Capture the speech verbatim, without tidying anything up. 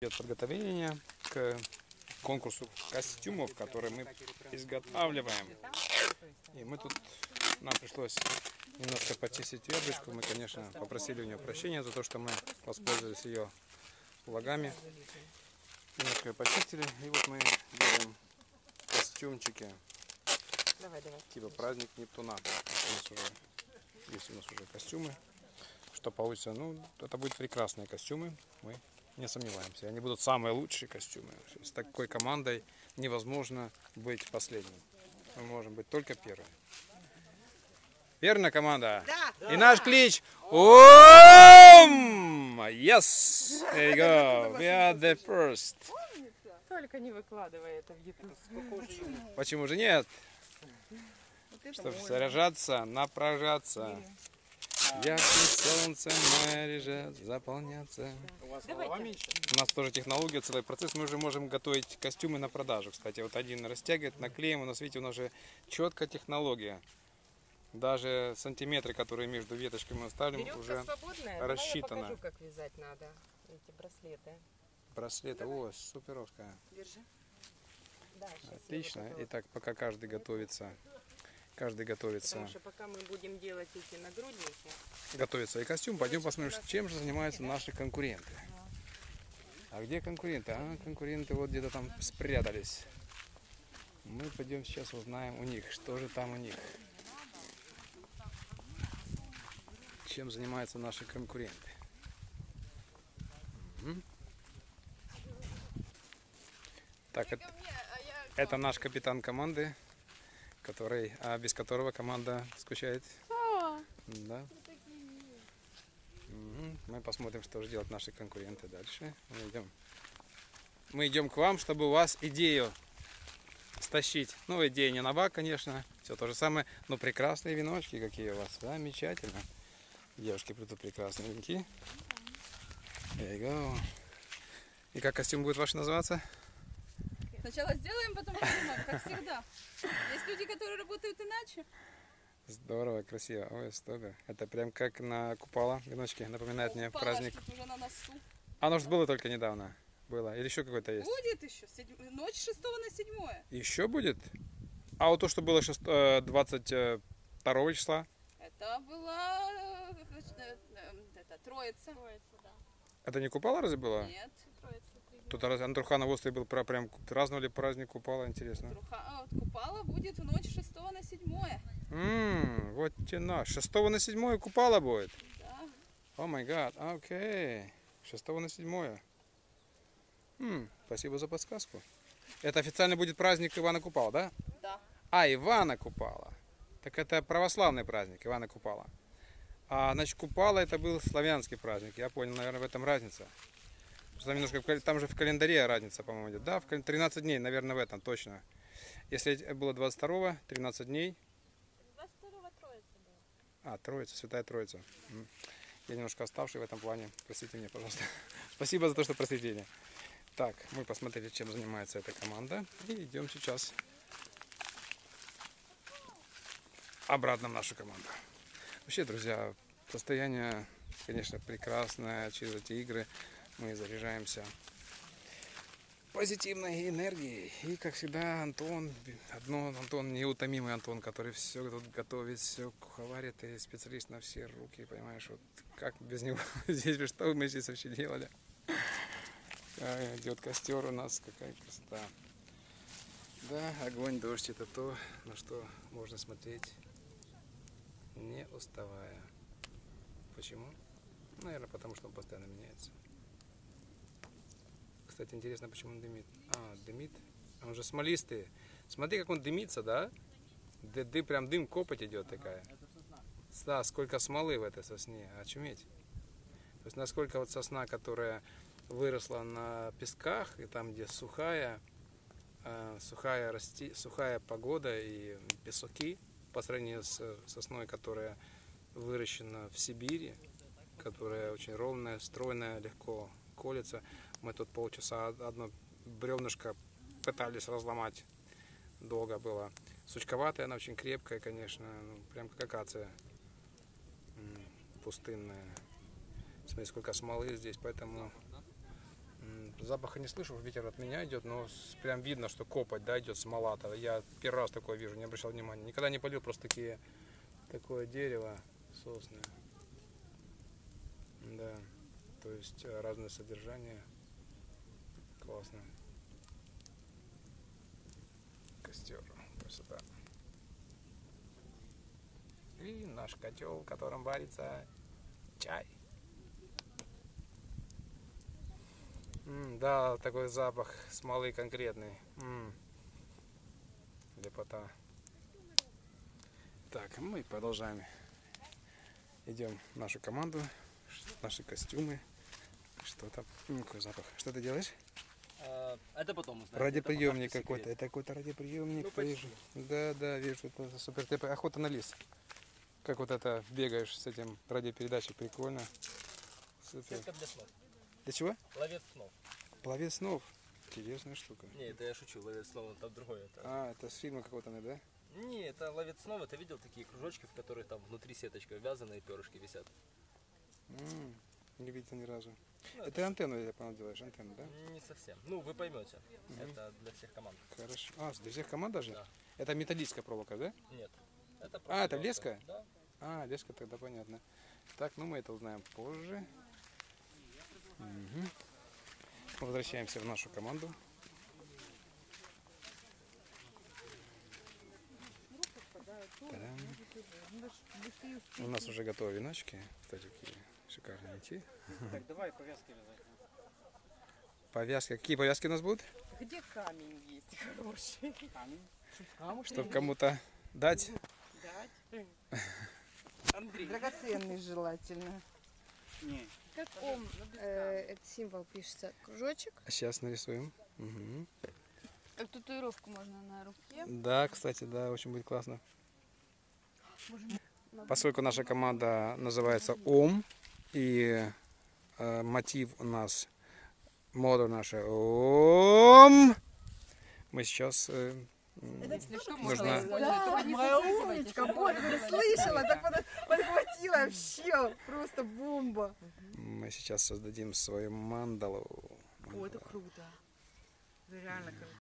Идет подготовление к конкурсу костюмов, которые мы изготавливаем. И мы тут, нам пришлось немножко почистить веточку. Мы, конечно, попросили у нее прощения за то, что мы воспользовались ее влагами. Немножко ее почистили. И вот мы делаем костюмчики. Давай, давай. Типа праздник Нептуна. У нас уже, есть у нас уже костюмы. Что получится? Ну, это будут прекрасные костюмы. Мы не сомневаемся. Они будут самые лучшие костюмы. С такой командой невозможно быть последним. Мы можем быть только первыми. Верно, команда? Да. И наш клич Ом! Yes! There you go. We are the first. Только не выкладывай это в YouTube. Почему же нет? Чтобы заряжаться, напряжаться. Ярким солнцем моря заполняться. У вас голова меньше? У нас тоже технология, целый процесс. Мы уже можем готовить костюмы на продажу. Кстати, вот один растягивает, наклеим. У нас, видите, у нас уже четкая технология. Даже сантиметры, которые между веточками мы ставим, Веревка уже свободная. рассчитано. Давай я покажу, как вязать надо эти браслеты. Браслеты. О, суперовская. Держи. Да, сейчас Отлично. я вот это вот. Итак, пока каждый готовится. Каждый готовится. Потому что пока мы будем делать эти нагрудники. Готовится и костюм. Пойдем посмотрим, чем же занимаются наши конкуренты. А где конкуренты? А, конкуренты вот где-то там спрятались. Мы пойдем сейчас узнаем у них, что же там у них. Чем занимаются наши конкуренты. М? Так, это, это наш капитан команды, который, а без которого команда скучает. Да. Угу. Мы посмотрим, что же делают наши конкуренты дальше. Мы идем. Мы идем к вам, чтобы у вас идею стащить. Ну, идея не нова, конечно. Все то же самое. Но прекрасные веночки какие у вас. Замечательно. Девушки придут прекрасные венки. There you go. И как костюм будет ваш называться? Сначала сделаем, потом придумаем, как всегда. Есть люди, которые работают иначе. Здорово, красиво. Ой, супер. Это прям как на купола веночки. Напоминает мне праздник. Уже на носу. Оно же было только недавно. Было. Или еще какой-то есть? Будет еще. Седь... Ночь шестого на седьмое. Еще будет? А вот то, что было двадцать второго числа? Это была это, Троица. Троица, да. Это не Купала разве было? Нет. Троица, три Тут Андруха на острове был прям праздновали праздник Купала, интересно. Труха... а, вот Купала будет в ночь шестого на седьмое. Ммм, вот тена. шестого на седьмое Купала будет? Да. О май гад, окей. шестого на седьмое. М, спасибо за подсказку. Это официально будет праздник Ивана Купала, да? Да. А, Ивана Купала. Так это православный праздник Ивана Купала. А, значит, Купала это был славянский праздник. Я понял, наверное, в этом разница. Там, немножко, там же в календаре разница, по-моему, идет. Да, в тринадцать дней, наверное, в этом точно. Если было двадцать второго, тринадцать дней. двадцать второго Троица была. А, Троица, Святая Троица. Я немножко оставший в этом плане. Простите меня, пожалуйста. Спасибо за то, что простите меня. Так, мы посмотрели, чем занимается эта команда. И идем сейчас обратно в нашу команду. Вообще, друзья, состояние, конечно, прекрасное. Через эти игры мы заряжаемся позитивной энергией. И, как всегда, Антон, одно, Антон, неутомимый Антон, который все тут готовит, все куховарит и специалист на все руки, понимаешь, вот как без него здесь, что мы здесь вообще делали. Идет костер у нас, какая красота. Да, огонь, дождь, это то, на что можно смотреть, не уставая. Почему? Наверное, потому что он постоянно меняется. Кстати, интересно, почему он дымит. А, дымит. Он же смолистый. Смотри, как он дымится, да? Ды, ды, прям дым, копоть идет такая. Да, сколько смолы в этой сосне. Очуметь. То есть, насколько вот сосна, которая выросла на песках, и там, где сухая, э, сухая, расти, сухая погода и песоки, по сравнению с сосной, которая выращена в Сибири, которая очень ровная, стройная, легко колется. Мы тут полчаса одно бревнышко пытались разломать. Долго было. Сучковатая, она очень крепкая, конечно. Ну, прям как акация. Пустынная. Смотри, сколько смолы здесь, поэтому Запаха не слышу, ветер от меня идет, но с- прям видно, что копоть, да, идет смола-то. Я первый раз такое вижу, не обращал внимания. Никогда не полил просто такие, такое дерево, сосны. Да, то есть э, разное содержание. Классно. Костер, красота. И наш котел, в котором варится чай. М, да, такой запах смолы конкретный. М, лепота. Так, мы продолжаем. Идем в нашу команду, ш- наши костюмы. Что там? М, какой запах? Что ты делаешь? А, Это потом узнаете. Радиоприемник это пока что какой-то. секрет. Это какой-то радиоприемник. Ну, почти. вижу. Да, да, вижу. Это супер. Ты охота на лис. Как вот это бегаешь с этим радиопередачей. Прикольно. Супер. Сетка для снов. Для чего? Ловец снов. Пловец снов. Интересная штука. Не, это я шучу, ловец снов, это другое. Это... А, это с фильма какого-то, да? Не, это ловец снов, ты видел такие кружочки, в которых там внутри сеточка вязаная и перышки висят? М, Не видел ни разу. Ну, Это антенну, я понял, делаешь, антенну, да? Не совсем. Ну, вы поймете. Это для всех команд. Хорошо. А, для всех команд даже? Да. Это металлическая проволока, да? Нет. Это А, это просто леска? Да. А, леска, тогда понятно. Так, ну мы это узнаем позже. Мгм. Возвращаемся в нашу команду. Та-дам. У нас уже готовы веночки. Кстати, какие шикарные идти. Так, давай повязки вязать. Повязки. Какие повязки у нас будут? Где камень есть хороший? Камень. Чтобы кому-то дать. Дать. Андрей. Драгоценный желательно. Не. Как ом, э, этот символ пишется? Кружочек. Сейчас нарисуем. Мгм. Как татуировку можно на руке. Да, кстати, да, очень будет классно. Поскольку наша команда называется Ом, и э, мотив у нас, мода наша Ом, мы сейчас э, м, Если что, Нужно- можно Моя умничка, боже, ты слышала, так под- подхватила вообще, просто бомба. мы сейчас создадим свою мандалу. О, это круто. Это реально круто.